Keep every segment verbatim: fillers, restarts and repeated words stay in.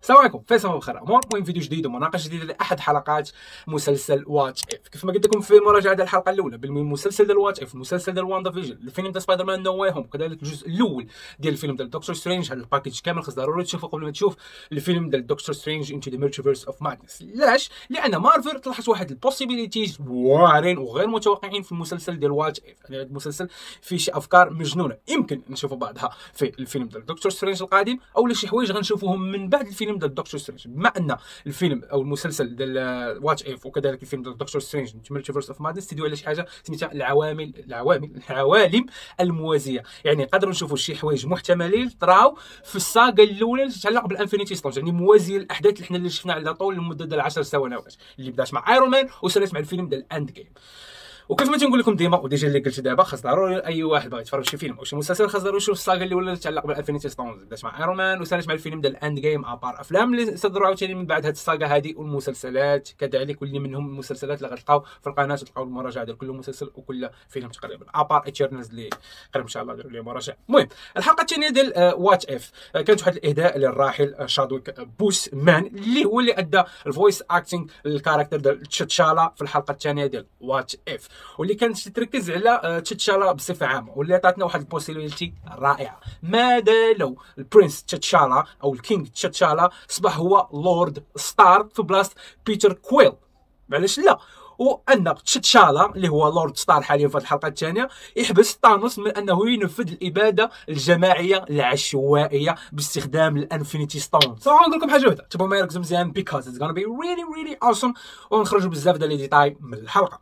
السلام عليكم، فيصل بخير امور. المهم فيديو جديد ومناقشه جديده لاحد حلقات مسلسل وات اف. كيف ما قلت لكم في مراجعه الحلقه الاولى بالمسلسل ديال وات اف، المسلسل ديال واندا فيجن، الفيلم ديال سبايدر مان نو واي هوم، كذلك الجزء الاول ديال الفيلم ديال دكتور سترينج. هذا الباكيج كامل خص ضروري تشوفه قبل ما تشوف الفيلم ديال دكتور سترينج انتو ذا مالتيفيرس اوف مادنس. علاش؟ لان مارفل طلعت واحد البوسيبيليتيز واعرين وغير متوقعين في المسلسل ديال وات اف. هذا المسلسل فيه شي افكار مجنونه يمكن نشوفوا بعضها في الفيلم ديال دكتور سترينج القادم، او شي حوايج غنشوفوهم من بعد الفيلم ديال دكتور سترينج. بما ان الفيلم او المسلسل ديال وات اف وكذلك الفيلم ديال دكتور سترينج مالتيفيرس اوف مادنس تدوي على شي حاجه سميتها العوامل العوامل العوالم الموازيه. يعني نقدروا نشوفوا شي حوايج محتملين طراو في الساغا الاولى اللي تتعلق بالانفينيتي ستونز، يعني موازيه للاحداث اللي حنا اللي شفنا على طول لمده ديال عشر سنوات، اللي بدات مع ايرون مان وسالت مع الفيلم ديال اند جيم. وكيف ما تنقول لكم ديما وديجا اللي قلت دابا، خاص ضروري اي واحد باغي يتفرج شي فيلم او شي مسلسل خاص ضروري يشوف الساغا اللي ولا تتعلق بالانفينيتي ستونز، بدات مع ايرون مان وسالت مع الفيلم ديال اند جيم، ابار افلام اللي صدروا عاوتاني من بعد هاد الساغا هادي، والمسلسلات كذلك، واللي منهم المسلسلات اللي غتلقاو في القناه، تلقاو المراجعه ديال كل مسلسل وكل فيلم تقريبا، ابار ايترنالز اللي قريب ان شاء الله نديروا ليه مراجعه. المهم الحلقه الثانيه ديال وات اف كانت واحد الاهداء للراحل شادويك بوس مان، اللي هو اللي ادى الفويس اكتينغ للكاركتر ديال تشاتشالا في الحلقه الثانيه ديال وات اف، واللي كانت تركز على تشاتشالا بصفه عامه، واللي عطاتنا واحد البوسيبيليتي رائعه. ماذا لو البرنس تشاتشالا او الكينج تشاتشالا اصبح هو لورد ستار في بلاصه بيتر كويل؟ علاش لا؟ وان تشاتشالا اللي هو لورد ستار حاليا في الحلقه الثانيه يحبس طانوس من انه ينفذ الاباده الجماعيه العشوائيه باستخدام الانفينيتي ستون. سو غنقول لكم حاجه وحده، تبغوا ما يركزوا مزيان because it's gonna be really really awesome، ونخرجوا بزاف ديال لي ديتاي من الحلقه.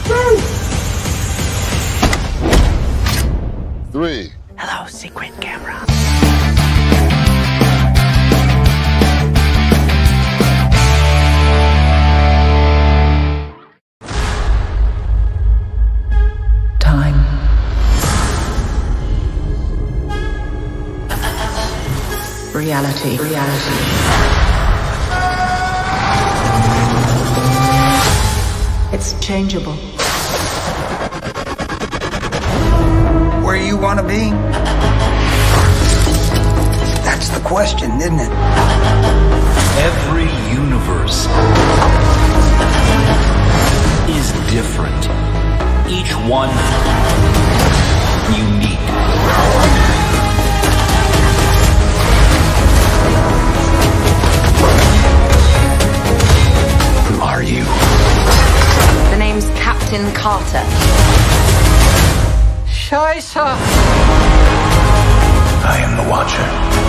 Three. Hello, secret camera. Time. Reality. Reality. It's changeable. Where you want to be? That's the question, isn't it? Every universe is different. Each one unique. Who are you? The name's Captain Carter. Scheiße! I am the Watcher.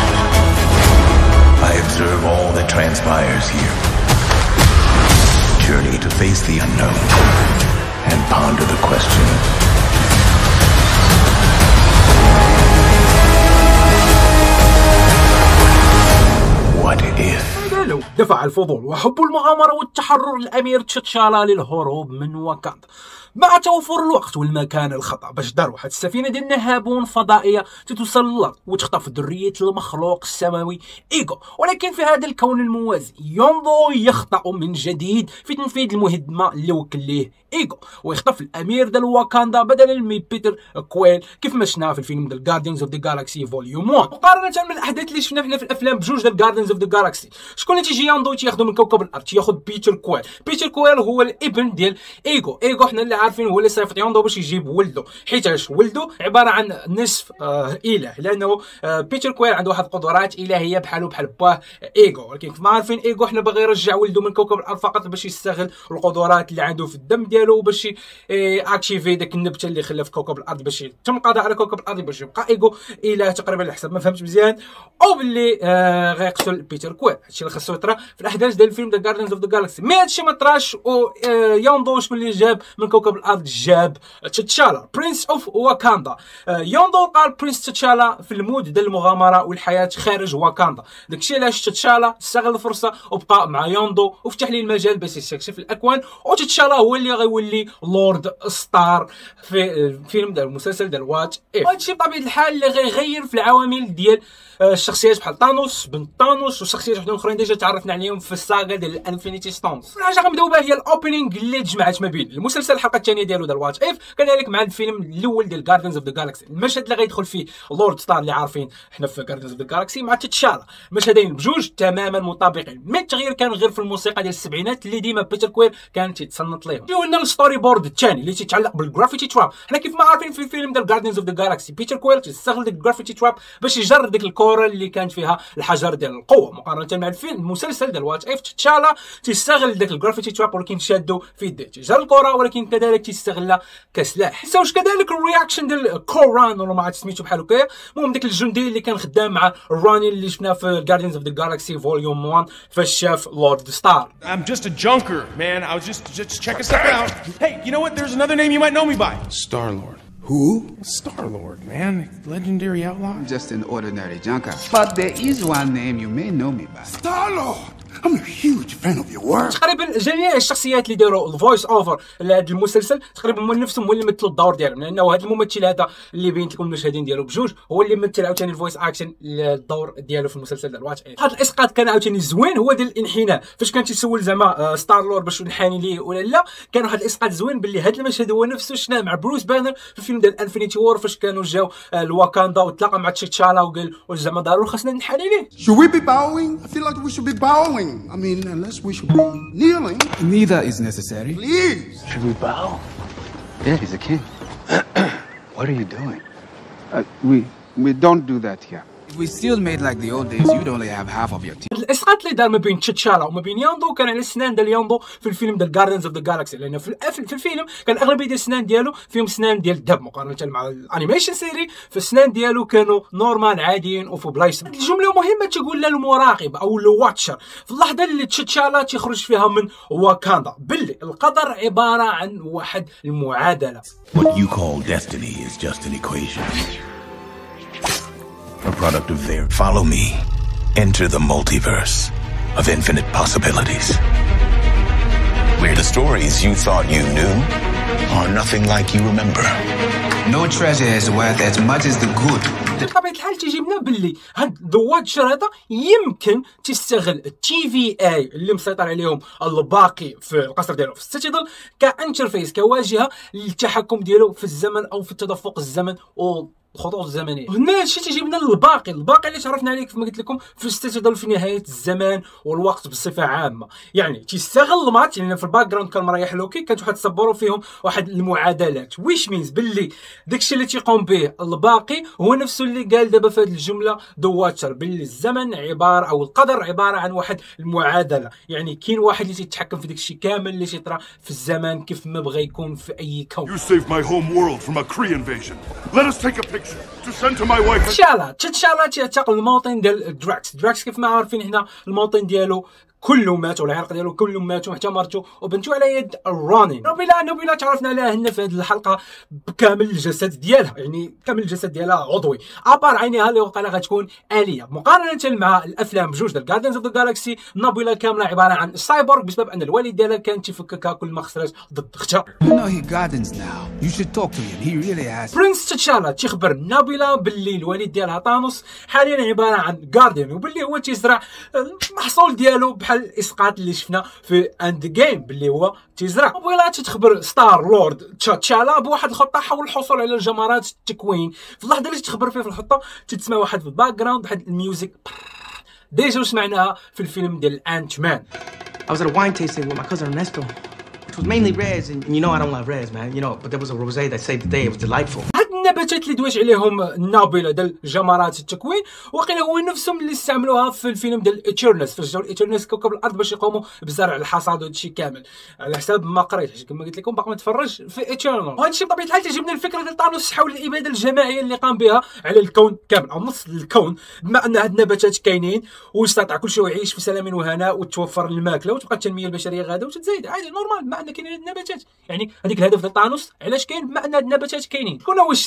I observe all that transpires here. Journey to face the unknown and ponder the question. What if? لو دفع الفضول وحب المغامرة والتحرر الأمير تشاتشالا للهروب من واكاندا مع توفر الوقت والمكان الخطأ باش دار واحد السفينة ديال نهابون فضائية تتوصل للأرض وتخطف ذرية المخلوق السماوي إيغو. ولكن في هذا الكون الموازي يونضو يخطأ من جديد في تنفيذ المهمة اللي وكل ليه إيغو، ويخطف الأمير ديال واكاندا بدلا من بيتر كويل كيف ما شفنا في الفيلم ديال جاردينز اوف ذا جالاكسي فوليوم واحد. مقارنة من الأحداث اللي شفنا حنا في الأفلام بجوج ديال جاردينز اوف ذا جالاكسي، شكون اللي تيجي يونضو تياخذو من كوكب الأرض؟ تياخذ بيتر كويل. بيتر كويل هو الابن ديال إيغو. إيغو حنا اللي عارفين هو اللي صيفط يونضو باش يجيب ولده، حيتاش ولده عباره عن نصف آه اله، لانه آه بيتر كويل عنده واحد القدرات الهيه بحالو بحال باه ايغو. ولكن كما عارفين ايغو حنا باغي يرجع ولده من كوكب الارض فقط باش يستغل القدرات اللي عنده في الدم ديالو باش اكتيفي داك النبته اللي خلى في كوكب الارض باش يتم القضاء على كوكب الارض باش يبقى ايغو اله تقريبا على حسب ما فهمت مزيان، او باللي آه غيقتل بيتر كويل. هادشي اللي خاصو يطرا في الاحداث ديال الفيلم ديال جاردينز اوف ذا جالاكسي. مي هادشي ما طراش، و آه يونضو شكون اللي جاب من كوكب الارض؟ جاب تشاتشالا برنس اوف واكاندا. يونضو قال برنس تشاتشالا في المود ديال المغامره والحياه خارج واكاندا، داكشي علاش تشاتشالا استغل الفرصه وبقى مع يونضو وفتح ليه المجال باش يستكشف الاكوان، وتشاتشالا هو اللي غيولي لورد ستار في الفيلم ديال المسلسل ديال وات اف. هادشي بطبيعه الحال اللي غيغير في العوامل ديال الشخصيات بحال طانوس بن طانوس وشخصيات وحدين اخرين ديجا تعرفنا عليهم في الساغا ديال الانفينيتي ستونز. الحاجه غنبداو بها هي الاوبنينغ اللي تجمعت ما بين المسلسل الحلقه الحلقه الثانيه ديالو ديال وات اف، كذلك مع الفيلم الاول ديال جاردينز اوف ذا جالاكسي. المشهد اللي غيدخل فيه لورد ستار اللي عارفين حنا في جاردينز اوف ذا جالاكسي مع تشالا، المشهدين بجوج تماما مطابقين، مي التغيير كان غير في الموسيقى ديال السبعينات اللي ديما بيتر كويل كان تيتصنت ليهم. جيو لنا الستوري بورد الثاني اللي تيتعلق بالجرافيتي تراب. حنا كيف ما عارفين في الفيلم ديال جاردينز اوف ذا جالاكسي بيتر كويل تيستغل ديك الجرافيتي تراب باش يجر ديك الكره اللي كانت فيها الحجر ديال القوه، مقارنه مع الفيلم المسلسل ديال وات اف تشالا تيستغل ديك الجرافيتي تراب ولكن شادو في يديه تيجر الكره، ولكن كذلك تيستغلها كسلاح. نساوش كذلك الرياكشن ديال كوران ولا ما عرفت سميتو بحال هكايا، المهم ديك الجندي اللي كان خدام مع راني اللي شفناه في جاردينز اوف ذا جالاكسي فوليوم واحد فاش شاف لورد ستار. I'm just a junker, man. I was just just checking stuff out. Hey, you know what? There's another name you might know me by. Star-Lord. Who? Star-Lord, man. Legendary outlaw. I'm just an ordinary junker. But there is one name you may know me by. Star-Lord! I'm a huge fan of your work. تقريبا جميع الشخصيات اللي داروا الفويس اوفر لهذا المسلسل تقريبا هما نفسهم هو اللي مثلوا الدور ديالهم، لانه هذا الممثل هذا اللي بينت لكم المشهدين ديالو بجوج هو اللي مثل عاوتاني الفويس اكشن للدور ديالو في المسلسل ديال وات اف. هذا الاسقاط كان عاوتاني زوين، هو ديال الانحناء فاش كان تيسول زعما ستار لورد باش نحاني ليه ولا لا، كان واحد الاسقاط زوين باللي هذا المشهد هو نفسه شفناه مع بروس بانر في الفيلم ديال انفينيتي وور فاش كانوا جاو لواكاندا وتلاقى مع تشيتشالا وقال زعما ضروري خاصنا نحاني ليه. Should we be bowing? I feel like we should be bowing. I mean, unless we should be kneeling. Neither is necessary. Please. Should we bow? Yeah, he's a king. What are you doing? Uh, we we don't do that here. If we still made like the old days, you'd only have half of your teeth. الاسقاط اللي دار ما بين تشاتشالا وما بين ياندو كان على السنان ديال ياندو في الفيلم ديال جاردينز اوف ذا جالاكسي، لانه في, في الفيلم كان اغلبيه ديال السنان ديالو فيهم سنان ديال الدب مقارنه مع الانيميشن سيري، فالسنان ديالو كانوا نورمال عاديين وفي بلايص. الجمله مهمه تقول لها المراقب او الواتشر في اللحظه اللي تشاتشالا تيخرج فيها من واكاندا باللي القدر عباره عن واحد المعادله. What you call destiny is just an equation. A product of their. Follow me. Enter the multiverse of infinite possibilities. Where the stories you thought you knew are nothing like you remember. No treasure is worth as much as the good. بطبيعة الحال تيجيبنا باللي هاد ذا واتشر هذا يمكن تستغل التي في اي اللي مسيطر عليهم الباقي في القصر ديالو في السيتيدل كانترفيس كواجهه للتحكم ديالو في الزمن او في التدفق الزمن و الخطوط الزمنيه. هنا هادشي تيجيبنا للباقي، الباقي اللي تعرفنا عليه كيف ما قلت لكم في الستيتل في نهايه الزمان والوقت بصفه عامه، يعني تيستغل المات يعني في الباك جراوند كان مريح لوكي كانت واحد تصبروا فيهم واحد المعادلات، ويش مينز باللي داكشي اللي تيقوم به الباقي هو نفسه اللي قال دابا في هذه الجمله ذا واتشر باللي الزمن عباره او القدر عباره عن واحد المعادله، يعني كاين واحد اللي تيتحكم في داكشي كامل اللي تيطرا في الزمان كيف ما بغى يكون في اي كون. You saved my home world from a Kree invasion. Let us take a picture to send to my wife. تشالا تشالا تيعتقل الموطن ديال دراكس. دراكس كيف ما عارفين حنا الموطن ديالو كلهم ماتوا، العرق ديالو كلهم ماتوا حتى مرته وبنته على يد رانين. نوبيلا نوبيلا تعرفنا عليها هنا في هذه الحلقه بكامل الجسد ديالها، يعني كامل الجسد ديالها عضوي ابار عينيها اللي وقيلا غتكون آلية، مقارنه مع الافلام بجوج ديال جاردينز اوف ذا جالاكسي. نوبيلا كامله عباره عن سايبورغ بسبب ان الوالد ديالها كان تيفككها كل ما خسرت ضد اختها. You know he gardens now. You should talk to him. He really has. برنس تشالا تيخبر نوبيلا باللي الوالد ديالها طانوس حاليا عباره عن جارديان وباللي هو تيزرع المحصول ديالو بحال الاسقاط اللي شفنا في اند جيم باللي هو تيزرع. نوبيلا تتخبر ستار لورد تشالا بواحد الخطه حول الحصول على الجمرات التكوين. في اللحظه اللي تخبر فيها في الخطه تتسمع واحد في الباك جراوند واحد الميوزك ديجا سمعناها في الفيلم ديال انت مان. I was at a wine tasting with my cousin Ernesto, which was mainly reds, and you know I don't love reds, man. You know, but there was a rosé that saved the day. It was delightful. النباتات اللي دويت عليهم نوبيلا ديال جمرات التكوين وقيل هو نفسهم اللي استعملوها في الفيلم ديال ايترنس فاش جاو ايترنس كوكب الارض باش يقوموا بزرع الحصاد وهادشي كامل على حساب ما قريت كما قلت لكم باقي ما تفرج في ايترنال. وهذا الشيء بطبيعه الحال تجيبنا الفكره ديال طانوس حول الاباده الجماعيه اللي قام بها على الكون كامل او نص الكون، بما ان هاد النباتات كاينين واستطاع كل شيء يعيش في سلام وهناء وتوفر الماكله وتبقى التنميه البشريه غاده وتتزايد عادي نورمال بما ان كاينين هاد النباتات. يعني هذيك الهدف ديال طانوس علاش كاين بما ان هاد النباتات كاينين. شكون هو الشرير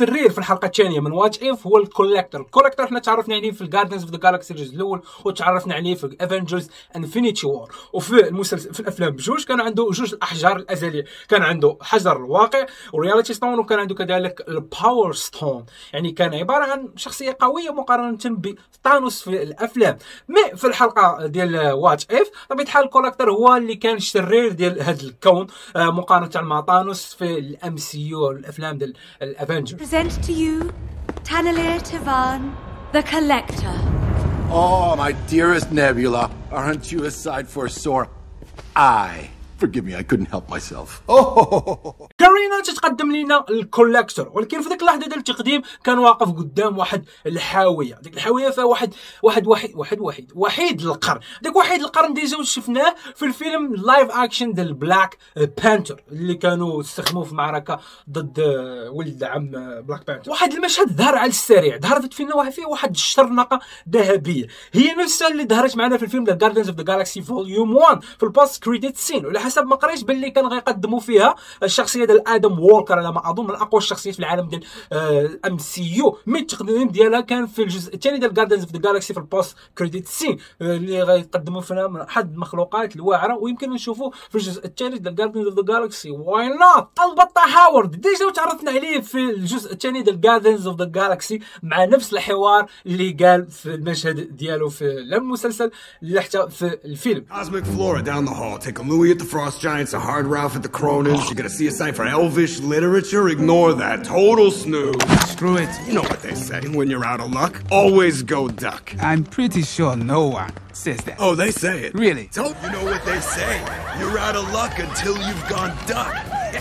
الشرير في الحلقه الثانيه من وات اف هو الكولكتور. الكولكتور احنا تعرفنا عليه في الجاردنز اوف ذا جالكسي الجزء الاول، وتعرفنا عليه في افنجرز انفينيتي وور، وفي المسلسل في الافلام بجوج كان عنده جوج الاحجار الازليه، كان عنده حجر الواقع ورياليتي ستون، وكان عنده كذلك الباور ستون، يعني كان عباره عن شخصيه قويه مقارنه بثانوس في الافلام. مي في الحلقه ديال وات اف بطبيعه الحال الكولكتور هو اللي كان الشرير ديال هذا الكون مقارنه مع ثانوس في الام سي يو والافلام ديال الافنجرز. Present to you Taneleer Tivan, the Collector. Oh, my dearest Nebula, aren't you a sight for sore eye? Forgive me, I couldn't help myself. Oh. كارينا تتقدم لنا الكولكتور، ولكن في ديك اللحظه ديال التقديم كان واقف قدام واحد الحاويه، ديك الحاويه فيها واحد واحد واحد واحد واحد وحيد القرن. داك وحيد القرن ديجا شفناه في الفيلم لايف اكشن ديال بلاك بانثر اللي كانوا استخدموه في معركه ضد ولد عم بلاك بانثر. واحد المشهد ظهر على السريع، ظهرت فينا واحد فيه واحد الشرنقه ذهبيه، هي نفسها اللي ظهرت معنا في الفيلم ذا جاردنز اوف ذا جالكسي فوليوم واحد في البوست كريديت سين، وعلى حسب ما قريت باللي كان غيقدموا فيها الشخصيه ديال ادم وولكر على ما اظن من اقوى الشخصيات في العالم ديال ام سي يو. من التقديم ديالها كان في الجزء الثاني ديال جاردنز اوف ذا جالكسي في البوست كريديت سين اللي غيقدموا فينا من احد المخلوقات الواعره، ويمكن نشوفوه في الجزء الثالث ديال جاردنز اوف ذا جالكسي. واي نوت؟ البطه هاورد ديجا تعرفنا عليه في الجزء الثاني ديال جاردنز اوف ذا جالكسي مع نفس الحوار اللي قال في المشهد ديالو في المسلسل اللي حتى في الفيلم. Cosmic Flora down the hall. Take a Louis at the Frost Giants, a hard Ralph at the Cronins. You're gonna see a sign for Elvish literature. Ignore that. Total snooze. Screw it. You know what they say. When you're out of luck, always go duck. I'm pretty sure no one says that. Oh, they say it. Really? Don't you know what they say? You're out of luck until you've gone duck.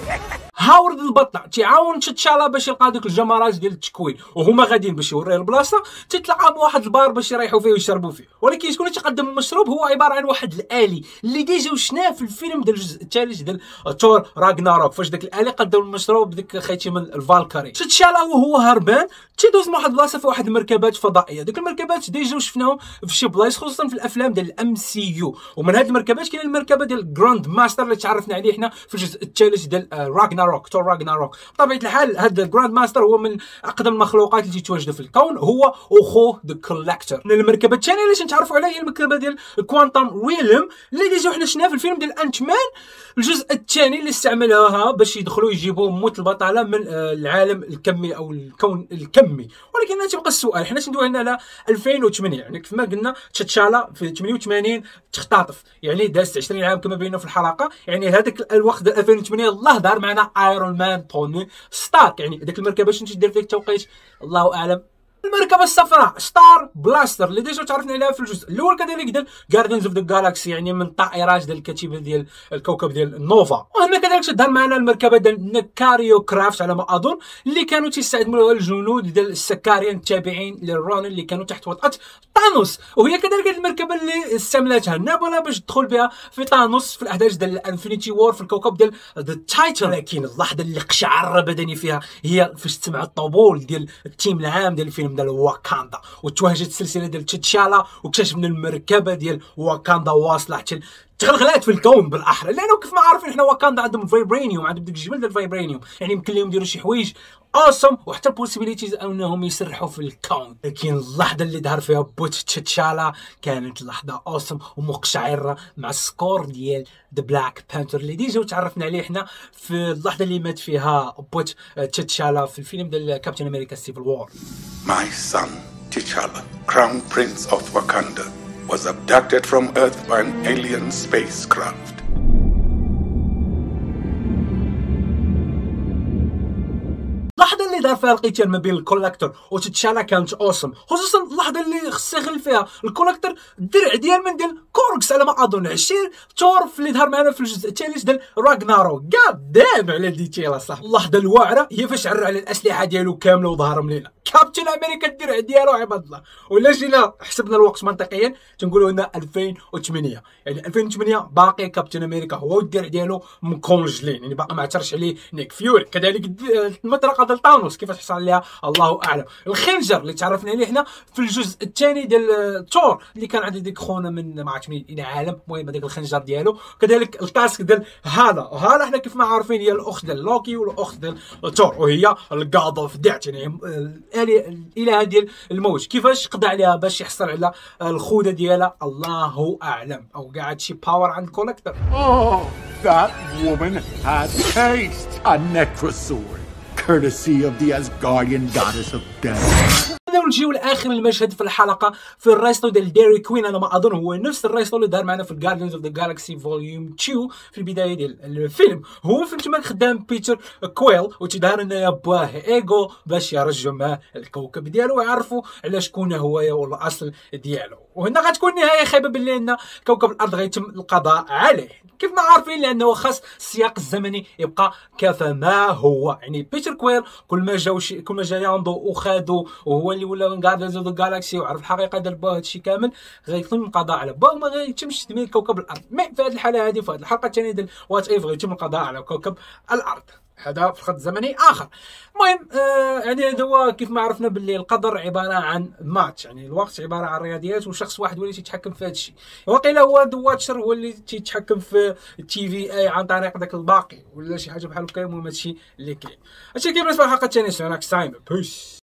هاورد البطه تيعاون تشالا باش يلقى ديك الجمرات ديال التكوين، وهما غاديين باش يوريه البلاصه تتلقى بواحد البار باش يريحوا فيه ويشربوا فيه. ولكن شكون اللي تيقدم المشروب هو عباره عن واحد الالي اللي ديجا شفناه في الفيلم ديال الجزء الثالث ديال تور راغناروك، فاش داك الالي قدم المشروب بديك خيتي من الفالكاري. تشالا وهو هربان تيدوز من واحد البلاصه في واحد المركبات فضائيه، ديك المركبات ديجا شفناهم في شي بلايص خصوصا في الافلام ديال الام سي يو، ومن هاد المركبات كاين المركبه ديال جراند ماستر اللي تعرفنا عليه حنا في الجزء الثالث ديال راغناروك تور راغناروك. بطبيعه الحال هذا الجراند ماستر هو من اقدم المخلوقات اللي تتواجد في الكون، هو اخوه ذا كولكتور. المركبه الثانيه اللي تنتعرفوا عليها هي المركبه ديال كوانتم ريلم اللي ديجا حنا شفناها في الفيلم ديال انت مان الجزء الثاني اللي استعملوها باش يدخلوا يجيبوا موت البطله من العالم الكمي او الكون الكمي. ولكن تيبقى السؤال، حنا تندوي هنا على ألفين وثمانية، يعني كيف ما قلنا تشالا في ثمانية وثمانين تختطف، يعني دازت عشرين عام كما بينا في الحلقه، يعني هذاك الوقت ديال ألفين وثمانية الله دار معنا ايرون مان توني ستارك، يعني ديك المركبه شنو تدير فيك التوقيت الله اعلم. المركبه الصفراء ستار بلاستر اللي ديجا تعرفنا عليها في الجزء الاول كذلك ديال جاردنز اوف ذا جالاكسي، يعني من طائرات ديال الكتيبه ديال الكوكب ديال النوفا. وهنا كذلك تظهر معنا المركبه ديال نكاريو كرافت على ما اظن اللي كانوا تيستعملوها الجنود ديال السكاريان التابعين للرون اللي كانوا تحت وطأة ثانوس، وهي كذلك المركبه اللي استعملتها نابولا باش تدخل بها في ثانوس في الاحداث ديال الانفينيتي وور في الكوكب ديال ذا تايتن. لكن اللحظه اللي قشعر بدني فيها هي فاش تسمع الطبول ديال التيم العام ديال الفيلم ديال واكاندا، وتواجدت السلسله ديال تشالا واكتشفنا المركبه ديال واكاندا واصله حتى تغلغلات في الكون بالاحرى، لانه كيف ما عارفين حنا واكاندا عندهم الفايبرينيوم، عندهم ديك الجبل ديال الفايبرينيوم، يعني يمكن لهم يديروا شي حوايج اوسم وحتى البوسيبيليتيز انهم يسرحوا في الكون. لكن اللحظه اللي ظهر فيها بوت تشالا كانت لحظه اوسم ومقشعره مع السكور ديال ذا بلاك بانثر اللي ديجا تعرفنا عليه حنا في اللحظه اللي مات فيها بوت تشالا في الفيلم ديال كابتن امريكا سيفل وور. My son T'Challa, Crown Prince of Wakanda, was abducted from Earth by an alien spacecraft. اللحظه اللي دار فيها القتال ما بين الكولكتور وتشالا كانت اوسم، خصوصا اللحظه اللي خص يخلي فيها الكولكتور الدرع ديال من ديال كوركس على ما اظن عشير تورف اللي ظهر معنا في الجزء الثالث ديال راغنارو. قاد دام على ديتيل صح. اللحظه الواعره هي فاش عرى على الاسلحه ديالو كامله وظهرهم لينا كابتن امريكا الدرع ديالو عباد الله. ولا جينا حسبنا الوقت منطقيا تنقولوا هنا ألفين وثمانية، يعني ألفين وثمانية باقي كابتن امريكا هو الدرع ديالو مكونجلين، يعني باقي ما عثرش عليه نيك فيوري. كذلك المطرقه ديال طانوس كيفاش حصل عليها الله اعلم. الخنجر اللي تعرفنا عليه حنا في الجزء الثاني ديال تور اللي كان عند ديك خونا من ما عرفتش منين الى عالم، المهم هذاك الخنجر ديالو. كذلك الكاسك ديال هالا، وهالا حنا كيف ما عارفين هي الاخت ديال لوكي والاخت ديال تور، وهي الجاد اوف ديث يعني الاله ديال الموت. كيفاش قضى عليها باش يحصل على الخوذه ديالها الله اعلم، او قاعد شي باور عند كولكتر. Oh, that woman had taste. A necrosword, courtesy of the Asgardian goddess of death. ونجيو لاخر المشهد في الحلقه في الريستو ديال ديري كوين. انا ما اظن هو نفس الريستو اللي دار معنا في الجاردينز اوف ذا جالكسي فوليوم اثنين في البدايه ديال الفيلم. هو فين تما خدام بيتر كويل وتيدار انه باه ايغو باش يرجعوا معاه الكوكب ديالو ويعرفوا على شكون هو والاصل ديالو. وهنا غتكون نهايه خايبه باللي ان كوكب الارض غيتم القضاء عليه كيف ما عارفين، لانه خاص السياق الزمني يبقى كما هو. يعني بيتر كويل كل ما جاو شي كل ما جا ياندو وخادو وهو اللي ولا من جاردينز اوف ذا جالاكسي وعرف الحقيقه ديال با هادشي كامل، غيتم القضاء على با وما غيتمش تدمير كوكب الارض. مي في هذه الحاله هذه في هذه الحلقه الثانيه ديال وات ايف غيتم القضاء على كوكب الارض، هذا في خط زمني اخر. المهم آه يعني هذا هو كيف ما عرفنا باللي القدر عباره عن ماتش، يعني الوقت عباره عن رياضيات وشخص واحد هو اللي تيتحكم في هذا الشيء. وقيلا هو ذا واتشر هو اللي تيتحكم في التي في اي عن طريق داك الباقي ولا شي حاجه بحال هكا. المهم هادشي اللي كاين. هادشي كاين بالنسبه للحلقه الثانيه. سي نكست تايم بيس.